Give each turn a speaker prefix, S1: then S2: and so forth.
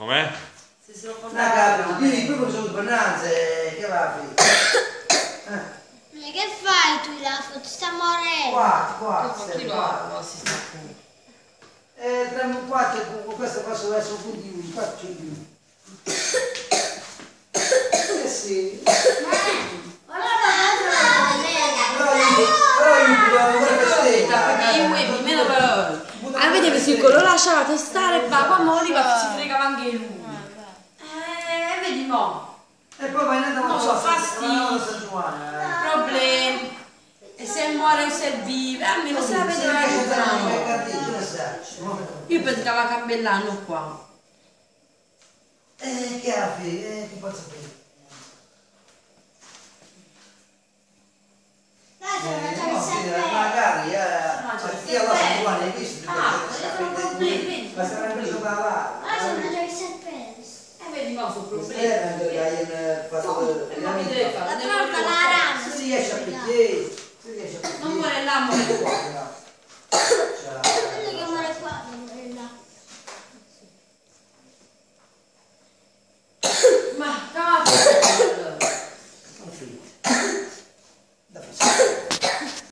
S1: Com'è?
S2: Se se lo fa
S3: una capra, io proprio sono bonanze, che va a fare?
S4: Che fai tu là? Ti sta morendo.
S3: Qua,
S2: chi lo si sta qui?
S3: 3, 4, questo passo verso un punto 4 centimetri. Sì.
S2: Vedevi se lo lasciavate stare, ma quando arriva si fregava anche lui. Vedi mo.
S3: E poi vai andando
S2: Non so, fastidi, problemi. E se muore o se vive, almeno se la vedeva io pensavo a Campellano qua.
S3: Che ha che posso fare? Magari io la so buona, hai visto? Ma sarà preso per la
S2: Vedi mo sul problema.
S3: Si riesce a pigliare,
S2: Non vuole l'amo qua.